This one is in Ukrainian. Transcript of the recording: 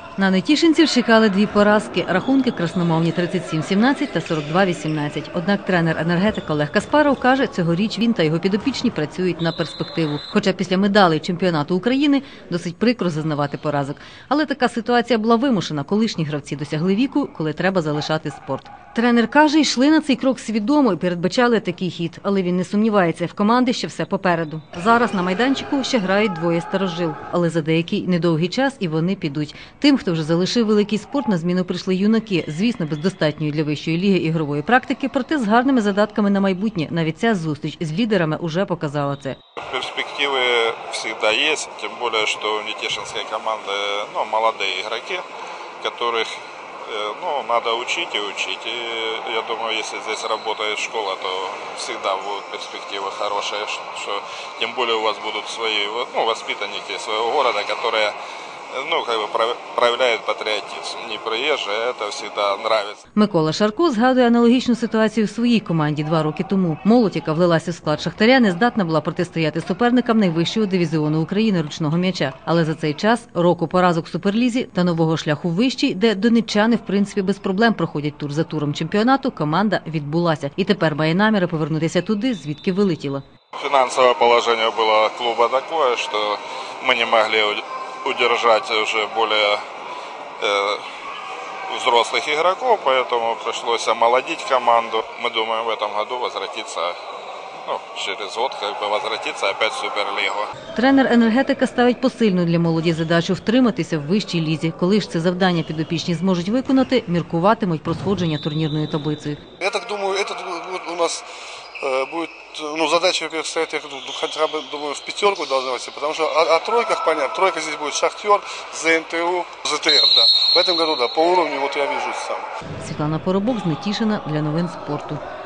На нетішинців чекали дві поразки. Рахунки красномовні 37-17 та 42-18. Однак тренер-енергетик Олег Каспаров каже, цьогоріч він та його підопічні працюють на перспективу. Хоча після медалей чемпіонату України досить прикро зазнавати поразок. Але така ситуація була вимушена. Колишні гравці досягли віку, коли треба залишати спорт. Тренер каже, йшли на цей крок свідомо і передбачали такий хід. Але він не сумнівається, в команди ще все попереду. Зараз на майданчику ще грають двоє старожил. Але за деякий недовгий час і вони підуть. Тим, хто вже залишив великий спорт, на зміну прийшли юнаки. Звісно, без достатньої для вищої ліги ігрової практики, проте з гарними задатками на майбутнє. Навіть ця зустріч з лідерами уже показала це. Перспективы всегда есть, тем более, что у Нетешинской команды молодые игроки, которых надо учить и учить. И я думаю, если здесь работает школа, то всегда будут перспективы хорошие, что тем более у вас будут свои воспитанники своего города, которые проявляють патріотизм. Не приїжджі, це завжди подобається. Микола Шарко згадує аналогічну ситуацію в своїй команді 2 роки тому. Молодь, яка влилася в склад Шахтаря, не здатна була протистояти суперникам найвищого дивізіону України ручного м'яча. Але за цей час року поразок в Суперлізі та нового шляху в вищій, де донеччани в принципі без проблем проходять тур за туром чемпіонату, команда відбулася. І тепер має наміри повернутися туди, звідки вилетіла. Фінансове положення було клубу таке, що ми не могли удержать уже более взрослых игроков, поэтому пришлось омолодить команду. Мы думаем в этом году возвратиться, через год возвратиться опять в Суперлигу. Тренер енергетика ставить посильну для молоді задачу втриматися в вищій лізі. Коли ж це завдання підопічні зможуть виконати, міркуватимуть про сходження турнірною таблицею. Я так думаю, это у нас будет, задача, во-первых, стоять, хотя бы, думаю, в пятерку должна войти, потому что о тройках, понятно, тройка здесь будет Шахтер, ЗНТУ, ЗТР, да. В этом году, да, по уровню, вот я вижу сам. Світлана Поробок з Нетішина для новин спорту.